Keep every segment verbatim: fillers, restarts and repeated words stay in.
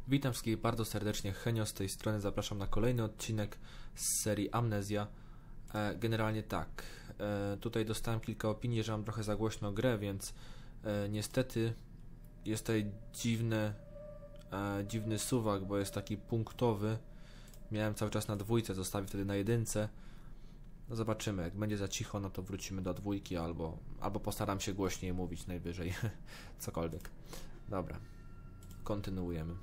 Witam wszystkich bardzo serdecznie, Henio z tej strony, zapraszam na kolejny odcinek z serii Amnezja. E, generalnie tak, e, tutaj dostałem kilka opinii, że mam trochę za głośno grę, więc e, niestety jest tutaj dziwny, e, dziwny suwak, bo jest taki punktowy. Miałem cały czas na dwójce, zostawię wtedy na jedynce. No zobaczymy, jak będzie za cicho, no to wrócimy do dwójki, albo, albo postaram się głośniej mówić najwyżej, cokolwiek. Dobra, kontynuujemy.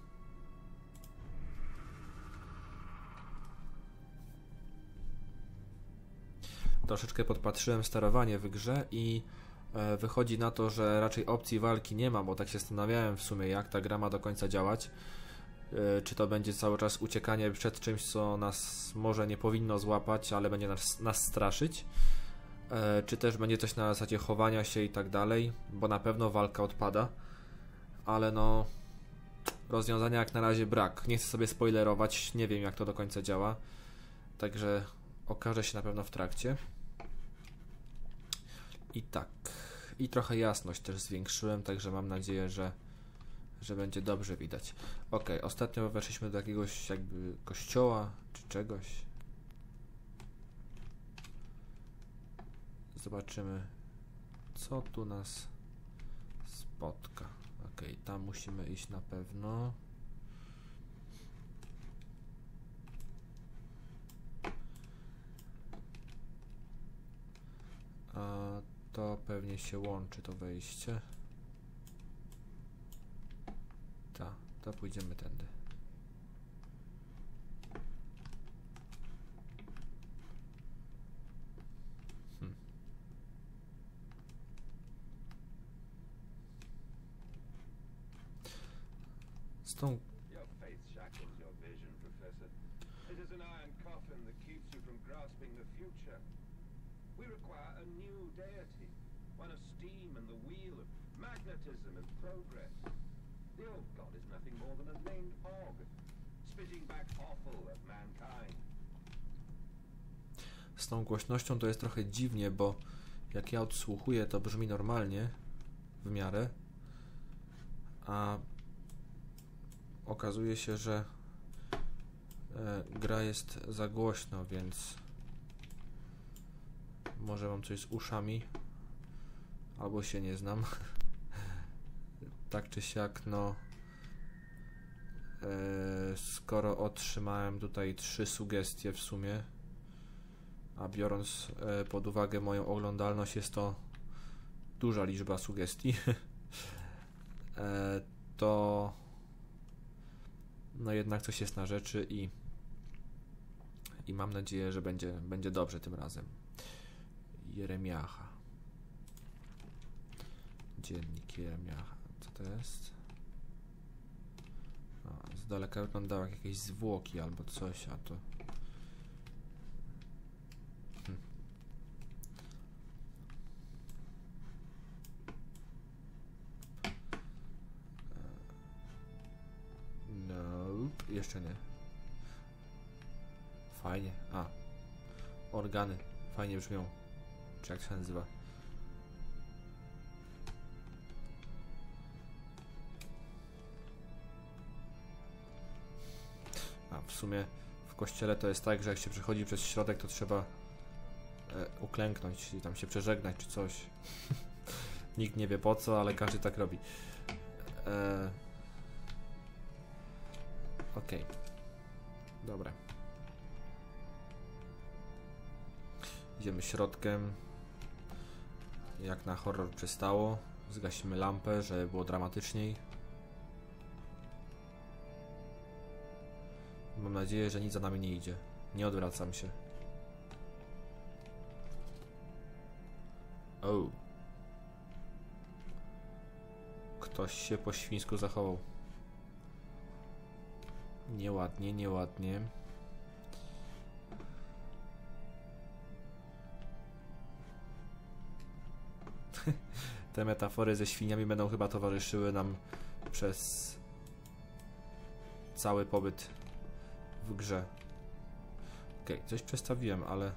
Troszeczkę podpatrzyłem sterowanie w grze i e, wychodzi na to, że raczej opcji walki nie ma, bo tak się zastanawiałem w sumie, jak ta gra ma do końca działać. E, czy to będzie cały czas uciekanie przed czymś, co nas może nie powinno złapać, ale będzie nas, nas straszyć, e, czy też będzie coś na zasadzie chowania się i tak dalej, bo na pewno walka odpada, ale no rozwiązania jak na razie brak. Nie chcę sobie spoilerować, nie wiem jak to do końca działa, także okaże się na pewno w trakcie. I tak, i trochę jasność też zwiększyłem, także mam nadzieję, że, że będzie dobrze widać. Ok, ostatnio weszliśmy do jakiegoś jakby kościoła, czy czegoś. Zobaczymy, co tu nas spotka. Ok, tam musimy iść na pewno. A to pewnie się łączy to wejście. Tak, to pójdziemy tędy. Hmm. Z tą We require a new deity, one of steam and the wheel, of magnetism and progress. The old god is nothing more than a named hog, spitting back offal at mankind. Z tą głośnością to jest trochę dziwnie, bo jak ja odsłuchuję, to brzmi normalnie, w miarę, a okazuje się, że e, gra jest za głośno, więc może mam coś z uszami, albo się nie znam. Tak czy siak, no e, skoro otrzymałem tutaj trzy sugestie w sumie, a biorąc e, pod uwagę moją oglądalność, jest to duża liczba sugestii, e, to no jednak coś jest na rzeczy i i mam nadzieję, że będzie, będzie dobrze tym razem. Jeremiacha. Dziennik Jeremiacha. Co to jest? A, z daleka wyglądało jak jakieś zwłoki albo coś, a to... Hm. Nope. Jeszcze nie. Fajnie. A. Organy. Fajnie brzmią. Czy jak się nazywa? A w sumie w kościele to jest tak, że jak się przechodzi przez środek, to trzeba e, uklęknąć i tam się przeżegnać czy coś. Nikt nie wie po co, ale każdy tak robi. E, Okej. Okay. Dobra. Idziemy środkiem. Jak na horror przystało. Zgasimy lampę, żeby było dramatyczniej. Mam nadzieję, że nic za nami nie idzie. Nie odwracam się. O. Ktoś się po świńsku zachował. Nieładnie, nieładnie. Te metafory ze świniami będą chyba towarzyszyły nam przez cały pobyt w grze. Okej, okay, coś przestawiłem, ale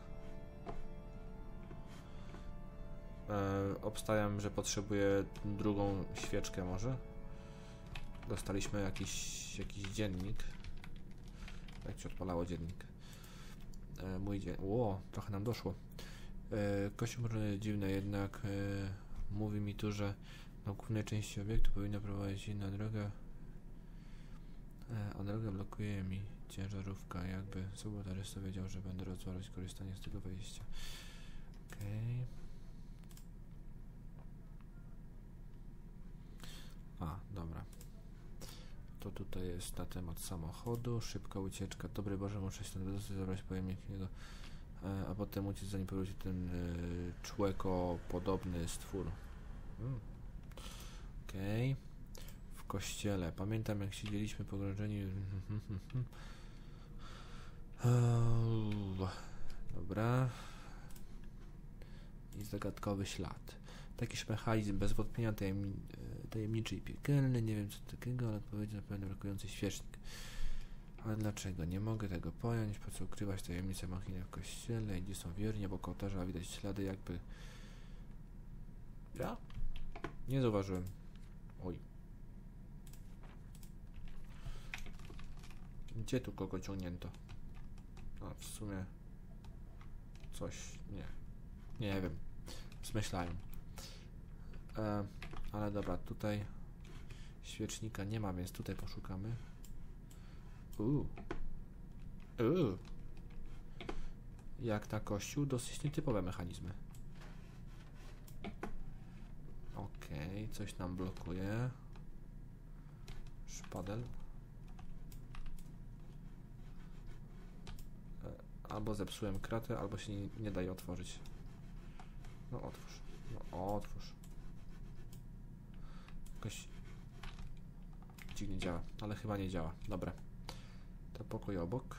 e, obstawiam, że potrzebuję drugą świeczkę może. dostaliśmy jakiś, jakiś dziennik. Jak się odpalało dziennik? E, mój dzień. Ło, trochę nam doszło. E, kościół dziwne, jednak e, mówi mi tu, że na głównej części obiektu powinna prowadzić inna droga, e, a drogę blokuje mi ciężarówka. Jakby sabotażysta wiedział, że będę rozważać korzystanie z tego wejścia. Okej. Okay. A, dobra. To tutaj jest na temat samochodu. Szybka ucieczka. Dobry Boże, muszę się stąd wydostać, zabrać pojemnik niego, e, a potem uciec, zanim powróci ten e, człeko-podobny stwór. Hmm. Okej. Okay. W kościele. Pamiętam, jak siedzieliśmy pogrążeni. Dobra. I zagadkowy ślad. Takiż mechanizm bez wątpienia tajemni tajemniczy i piekielny. Nie wiem co takiego, ale odpowiedzi na pewno brakujący świecznik. Ale dlaczego? Nie mogę tego pojąć. Po co ukrywać tajemnicę machiny w kościele? Gdzie są wierni? Obok ołtarza widać ślady jakby... Ja? Nie zauważyłem. Oj. Gdzie tu kogo ciągnięto? A w sumie... Coś... Nie. Nie wiem. Zmyślają. E, ale dobra, tutaj świecznika nie ma, więc tutaj poszukamy. Uuu. Uuu. Jak na kościół, dosyć nietypowe mechanizmy. Okej, okay, coś nam blokuje. Szpadel. E, albo zepsułem kratę, albo się nie, nie daje otworzyć. No otwórz. No otwórz. Jakoś dziwnie działa, ale chyba nie działa. Dobra. To pokój obok.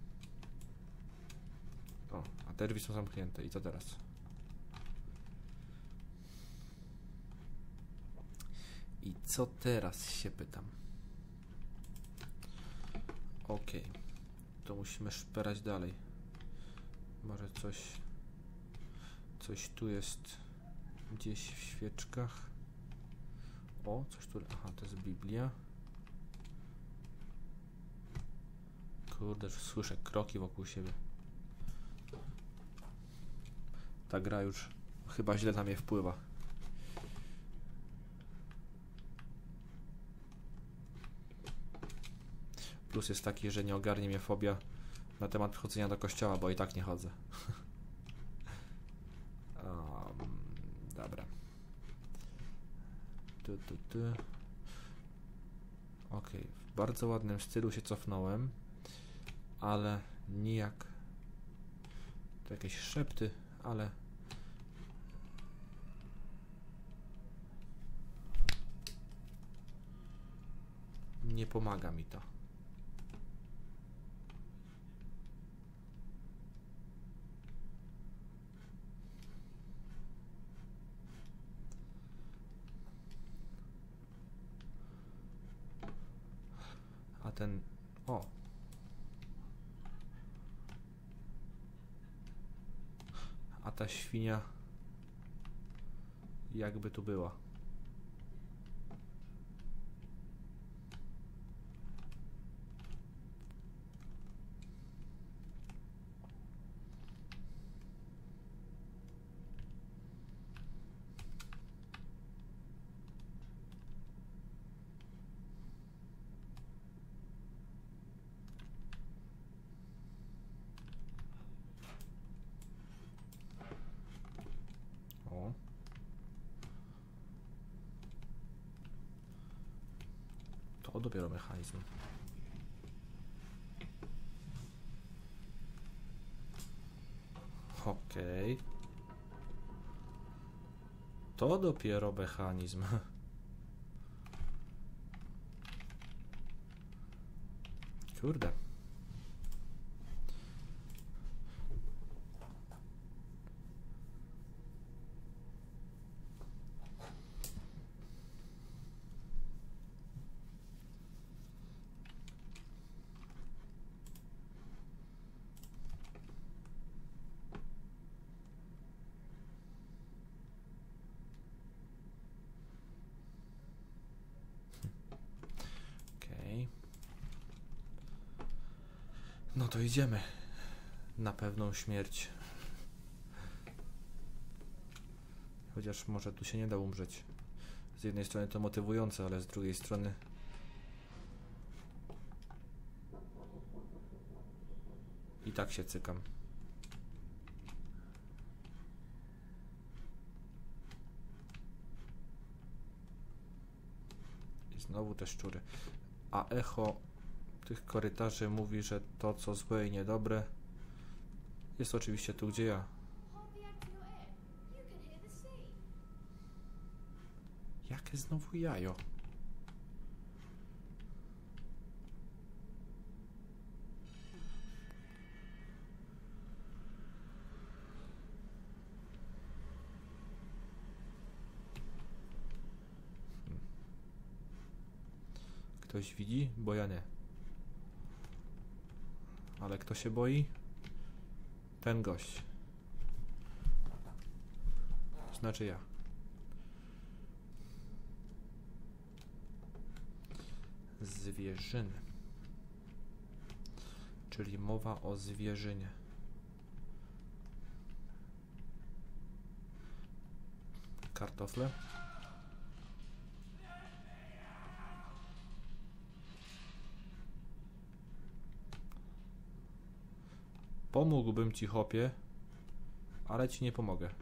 O, a te drzwi są zamknięte. I co teraz? I co teraz się pytam? Okej. Okay. To musimy szperać dalej. Może coś... Coś tu jest gdzieś w świeczkach. O, coś tu... Aha, to jest Biblia. Kurde, słyszę kroki wokół siebie. Ta gra już chyba źle na mnie wpływa. Plus jest taki, że nie ogarnie mnie fobia na temat chodzenia do kościoła, bo i tak nie chodzę. um, dobra. Tu, tu, tu. Ok, w bardzo ładnym stylu się cofnąłem, ale nijak. To jakieś szepty, ale nie pomaga mi to. A ten... O! A ta świnia jakby tu była. O. To dopiero mechanizm. Okej. Okay. To dopiero mechanizm. Kurde. No to idziemy na pewną śmierć. Chociaż może tu się nie da umrzeć. Z jednej strony to motywujące, ale z drugiej strony i tak się cykam. I znowu te szczury. A echo tych korytarzy mówi, że to co złe i niedobre jest oczywiście tu, gdzie ja. Jakie znowu jajo? Ktoś widzi? Bo ja nie. Ale kto się boi? Ten gość. Znaczy ja. Zwierzyny. Czyli mowa o zwierzynie. Kartofle. Pomógłbym ci, chłopie, ale ci nie pomogę.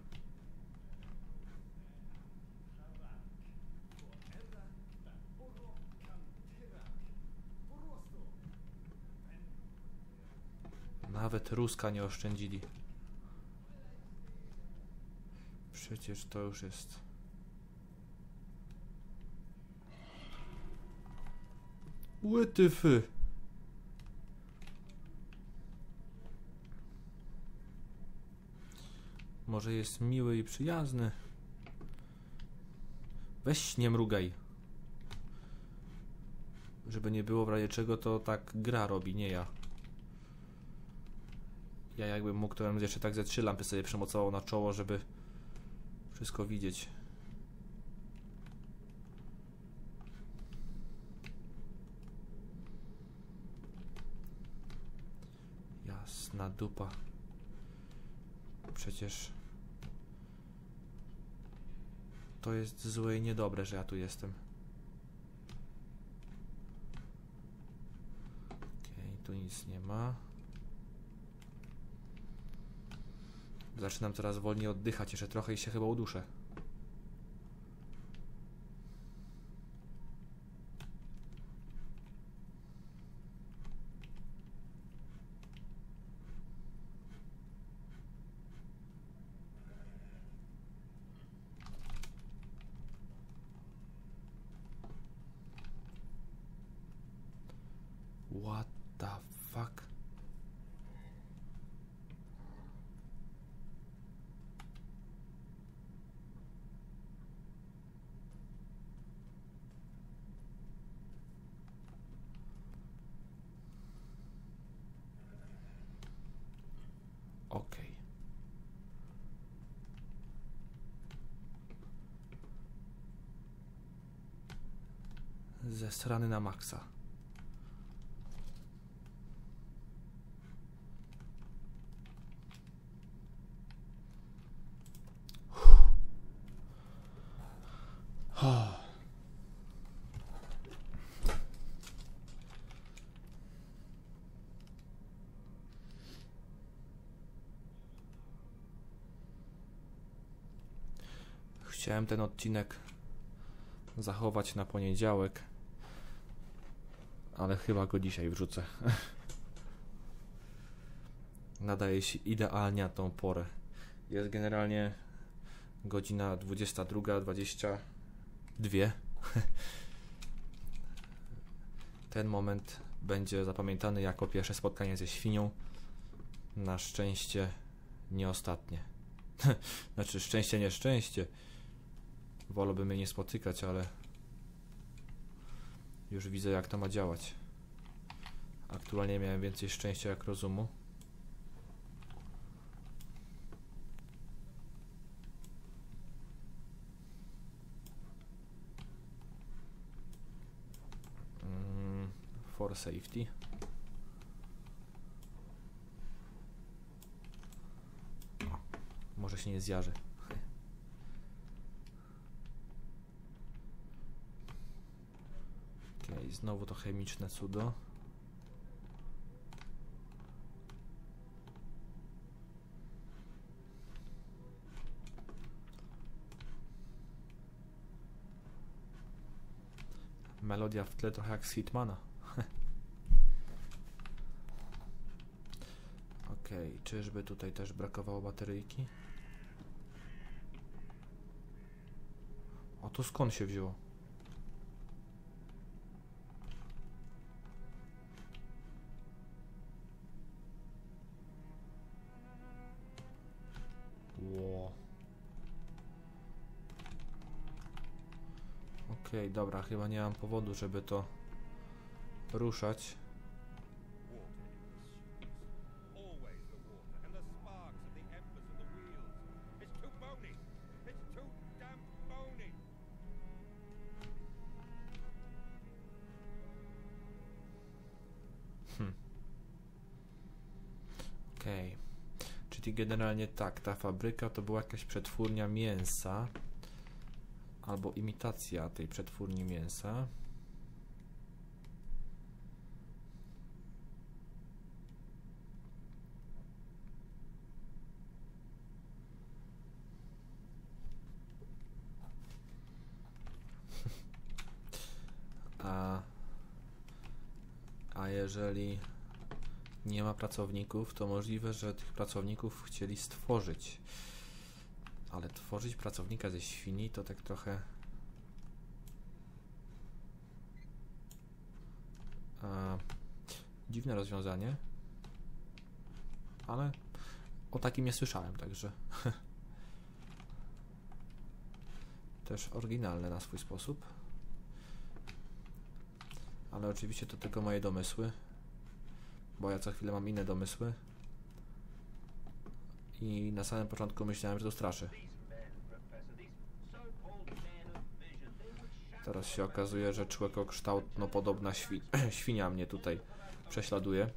Nawet Ruska nie oszczędzili. Przecież to już jest... Łytyfy! Może jest miły i przyjazny. Weź nie mrugaj. Żeby nie było w razie czego, to tak gra robi, nie ja. Ja jakbym mógł, to bym jeszcze tak ze trzy lampy sobie przemocował na czoło, żeby wszystko widzieć. Jasna dupa. Przecież to jest złe i niedobre, że ja tu jestem. Okej, tu nic nie ma. Zaczynam coraz wolniej oddychać, jeszcze trochę i się chyba uduszę. What the fuck? Okej. Zesrany na maksa. Chciałem ten odcinek zachować na poniedziałek, ale chyba go dzisiaj wrzucę. Nadaje się idealnie na tą porę. Jest generalnie godzina dwudziesta druga dwadzieścia dwa. Ten moment będzie zapamiętany jako pierwsze spotkanie ze świnią. Na szczęście nie ostatnie. Znaczy szczęście, nieszczęście. Wolałbym mnie nie spotykać, ale już widzę, jak to ma działać. Aktualnie miałem więcej szczęścia jak rozumu. Mm, for safety. może się nie zjarzy. Okej, okay, znowu to chemiczne cudo. Melodia w tle trochę jak z Hitmana. Okej, okay, czyżby tutaj też brakowało bateryjki? O, to skąd się wzięło? Ło. Okej, okay, dobra, chyba nie mam powodu, żeby to ruszać. Hmm. Okej. Okay. Czyli generalnie tak, ta fabryka to była jakaś przetwórnia mięsa. Albo imitacja tej przetwórni mięsa. A, a jeżeli nie ma pracowników, to możliwe, że tych pracowników chcieli stworzyć. Ale tworzyć pracownika ze świni to tak trochę... A, dziwne rozwiązanie. Ale o takim nie słyszałem, także... Też oryginalne na swój sposób. Ale oczywiście to tylko moje domysły. Bo ja co chwilę mam inne domysły. I na samym początku myślałem, że to straszy. Teraz się okazuje, że człowiekokształtno-podobna świ świnia mnie tutaj prześladuje.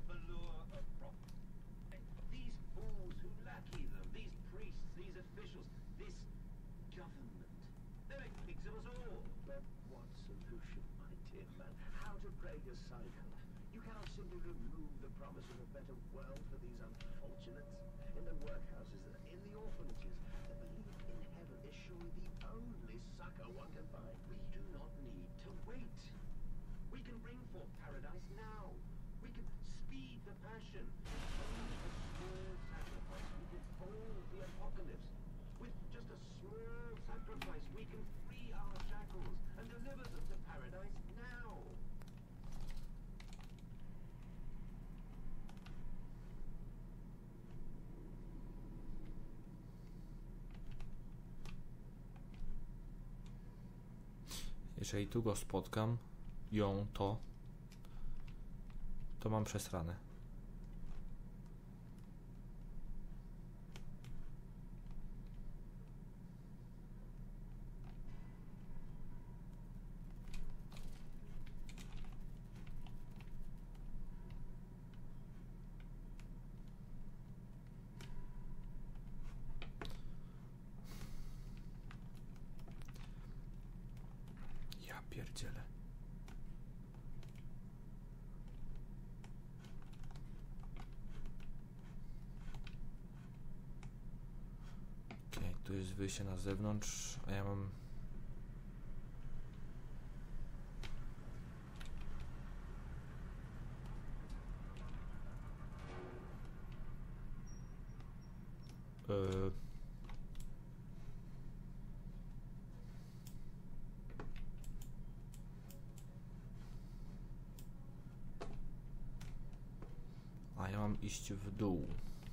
Jeżeli tu go spotkam, ją, to, to mam przesrane. Pierdziele. Okej, okay, tu jest wyjście na zewnątrz, a ja mam... Yy... A ja mam iść w dół.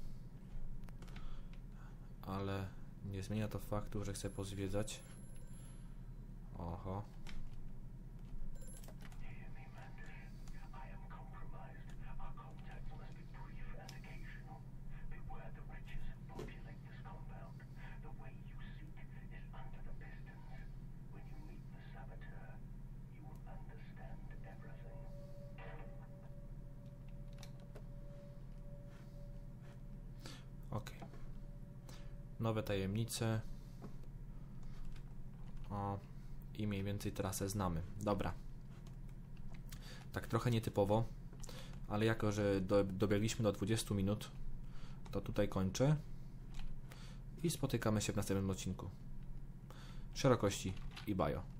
Ale nie zmienia to faktu, że chcę pozwiedzać. Oho. Nowe tajemnice. O, i mniej więcej trasę znamy. Dobra. Tak trochę nietypowo, ale jako, że do, dobiegliśmy do dwudziestu minut, to tutaj kończę i spotykamy się w następnym odcinku. Szerokości i bajo.